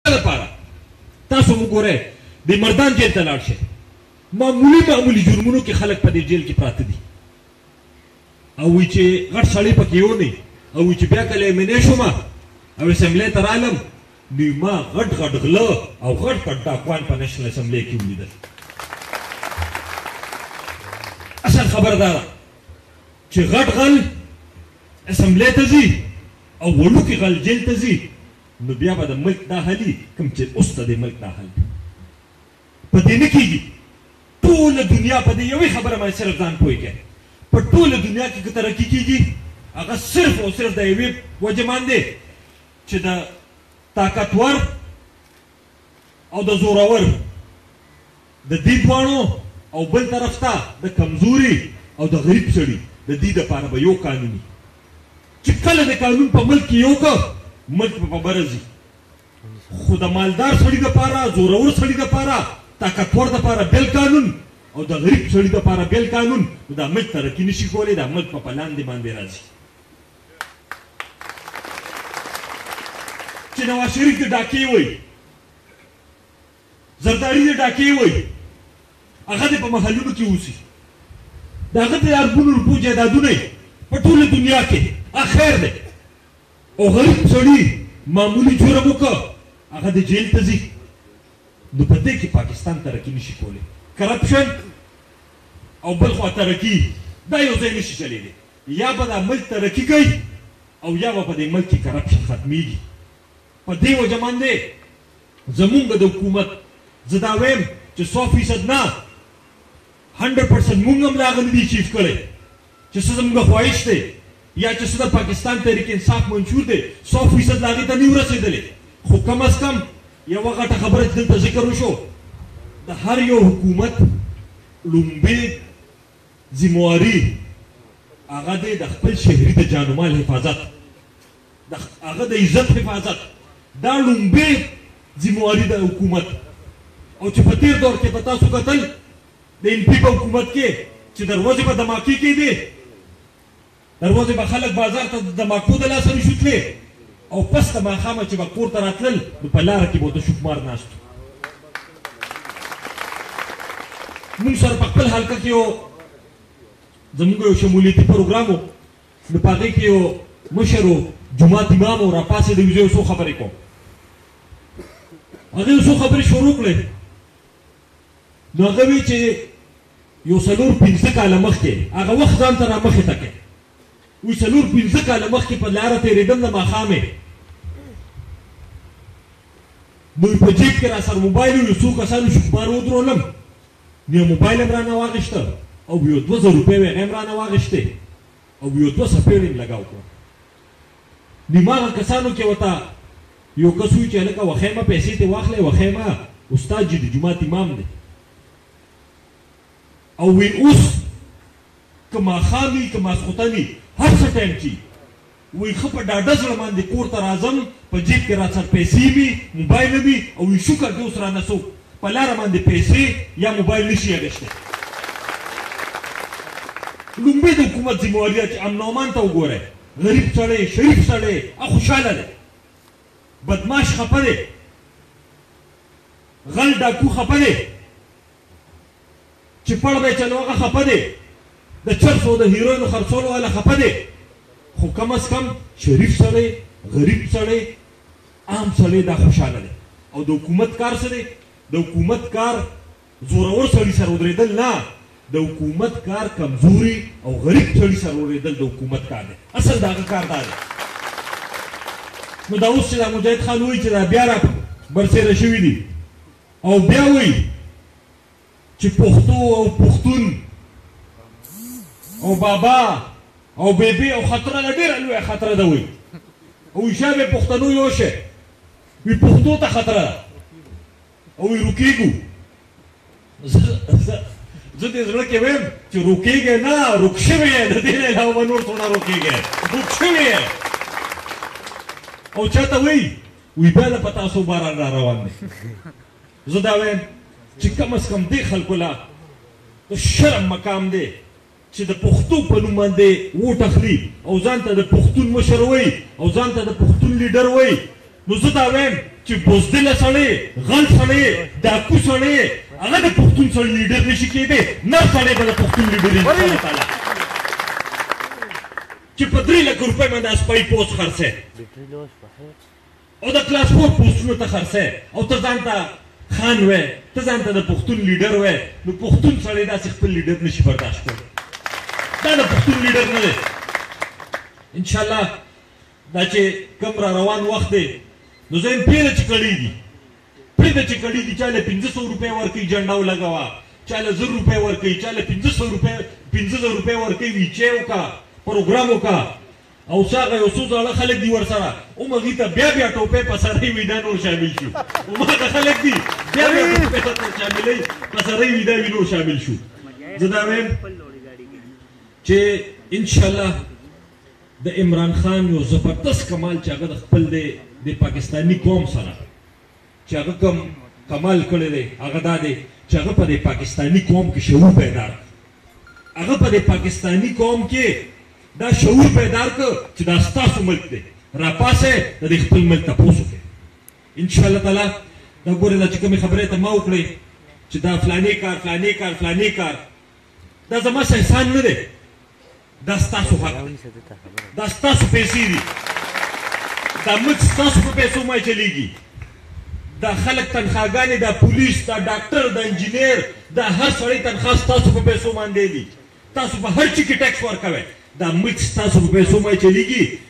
لپاره تاسو وګورئ د مردان جیل ته لاړ شئ معمولي جرمونو کې خلک په دې جیل کې پراته دي او وایي چې غټ سړی پکې یو نه او وایي چې بیا کله امینے شوم او اسمبلۍ ته رالم نو ما غټ غله او غټ ډاکوان په نېشنل اسمبلۍ کې ولیدل اصل خبر دا ده چې غټ غل اسمبلۍ ته ځي او وړوکی غل جیل ته ځي نو بیا به د ملک دا حالي کوم چې اوس ته د ملک دا حال دی په دې نه کېږي ټوله دنیا په دې یوې خبره باندې صرف ځان پوه کړي په ټوله دنیا کې که ترقي کېږي هغه صرف او صرف د یوې وجې باندې چې د طاقتور او د زورور د دې دواړو او بل طرف ته د کمزوري او د غریب سړي د دې دپاره به یو قانوني چې کله د قانون په ملک کې یو که ملک به په بره ځي خو د مالدار سړي دپاره زورور سړي دپاره طاقتور دپاره بل قانون او د غریب سړي دپاره بل قانون نو دا ملک ترقي نشي کولی دا ملک په لاندې باندې راځي چې نواز شریف د ډاکې وایي زرداري د ډاکې وایي هغه دې په محلونو کې اوسي د هغه د اربونو روپو جایدادونه په ټوله دنیا کې خیر دی او غریب سړي معمولي جرم وکړه هغه د جیل ته ځي نو په دې کې پاکستان ترقي نشي کولی کرپشن او بل خوا ترقي دا یو ځای نشي چلیدی یا به دا ملک ترقي کوي او یا به په دې ملک کې کرپشن ختمیږي په دې وجه باندې زمونږ د حکومت زه دا وایم چې 100% نه 100% مونږ هم لا هغه نه دي چیف کړی چې څه زمونږ خواهش دی یا چې څه د پاکستان تحریک انصاف منشور دی 100% لا هغې ته نه یو رسېدلی خو کم از کم یوه غټه خبره چې دلته ذکر وشو د هر یو حکومت لومبۍ ذمواري هغه دی د خپل شهري د جانمال حفاظت هغه د عزت حفاظت دا لومبۍ ذمواري د حکومت او چې په تېر دور کې به تاسو کتل د NP په حکومت کې چې دروازې به دماکې کېدې دروازې به خلک بازار ته د دماکو د لاسه نشو تللی او پس د ماښامه چې به کور ته راتلل نو په لاره کې به ورته شوکمار ناست مونږ سره په خپل حلقه کې یو زموږ یو شمولیتي پروګرام و نو په هغې کې یو مشر و جومات امام و راپاڅېد زه یو څو خبرې کوم هغې یو څو خبرې شروع کړې نو هغه وی چې یو 4-5 کاله مخکې هغه وخت ځان ته را مخې ته کړې وی 4-5 کاله مخکې په لاره تېرېدم د ماښامې نو په جیب کې را سره موبایل و یو څو کسانو شکمار ودرولم نو یو موبایل هم رانه واخېسته او یو 2000 روپۍ وې هغې هم رانه واخېستې او یو 2 څپېړې مې لګاو کړه نو هماغه کسانو کې ورته یو کس وي چې هلکه وخیمه پیسې ترې واخلئ وخیمه استاد چې د جومات امام دی او وی اوس که ماښام وي که ماسخوتن وي هر څه ټایم چې وی ښه په ډاډه زړه باندې کور ته راځم په جیب کې را سره پیسې وي موبایل وي او وی شکر دی اوس رانه څوک په لاره باندې پیسې یا موبایل نشي اخیستی لومبۍ د حکومت ذمواري ده چې امن او امان ته وګورئ غریب سړی شریف سړی خوشحاله دی بدماش خفه دی غل ډاکو خفه دی چې پړ به چلو هغه خفه دی د چرسو د هیروینو خرڅولو والا خفه دی خو کم از کم شریف سړی غریب سړی عام سړی دا خوشحاله دی او د حکومت کار څه دی د حکومت کار زورور سړي سره ودرېدل نه د حکومت کار کمزوري او غریب سړي سره ودرېدل د حکومت کار دی اصل د هغه کار دا دی نو دا اوس چې دا مجاهد خان وایي چې دا بیا را برسېره شوي دي او بیا وایي چې پښتو او پښتون او بابا او بیبي او خطره له ډېره لویه خطره ده وایي او وایي شابې پښتنو یو شی وایي پښتو ته خطره ده او وایي روکېږو زه دې زړه کې وایم چې روکېږې نه روک شوی یې د دې نه علاوه به نور څونه روکېږې روک شوی یې او چاته وایي وایي بیا د په تاسو باران را روان دی زه دا وایم چې کم از کم دې خلکو له د شرم مقام دی چې د پښتو په نوم باندې ووټ اخلي او ځان ته د پښتون مشر وایي او ځان ته د پښتون لیډر وایي نو زه دا وایم چې بزدله سړی غل سړی ډاکو سړی هغه د پښتون سړی لیډر نشي کېدی نر سړی به د پښتون لیډر انشاءالله تعالی چې په 3 لک روپۍ باندې اسپایي پوسټ خرڅی او د کلاس 4 پوسټونو ته خرڅی او ته ځان ته خان وې ته ځان ته د پښتون لیډر وې نو پښتون سړی داسې خپل لیډر نشي برداشت کولی دا د پښتون لیډر نه دی انشاءالله دا چې کوم را روان وخت دی نو زه یم پرېږده چې کړېږي پرېږده چې کړېږي چا له 500 روپۍ ورکوي جنډه ولګوه چا له 1000 روپۍ ورکوي چا له 500 روپۍ ورکوي ویچې وکړه پروګرام وکړه او هغه یو څو زاړه خلک دي ورسره هغوی ته بیا ټوپۍ په سرۍ وي دا نور شامل شو هماغه خلک دي بیا ټوپۍ ته شاملوي په سرۍ وي دا وي نور شامل شو زه دا وایم چې انشاءالله د عمران خان یو زبردست کمال چې هغه د خپل د پاکستاني قوم سره چې هغه کوم کمال کړی دی هغه دا دی چې هغه په د پاکستاني قوم کې شعور بیدار هغه په د پاکستاني قوم کې دا شعور بیدار کړ چې دا ستاسو ملک دی راپاسئ د دې خپل ملک تپوس وکړئ انشاءالله تعالی دا ګورئ دا چې کومې خبرې ته ما وکړئ چې دا فلاني کار فلاني کار فلاني کار دا زما احسان نه دی دا ستاسو حق دی دا ستاسو پیسې دي دا ملک ستاسو په پیسو باندې چلیږي دا خلک تنخواګانې دا پولیس دا ډاکټر دا انجینیر دا هر سړی تنخوا ستاسو په پیسو باندې دي تاسو په هر چي کې ټیکس ورکوئ دا ملک ستاسو په پیسو باندې چلیږي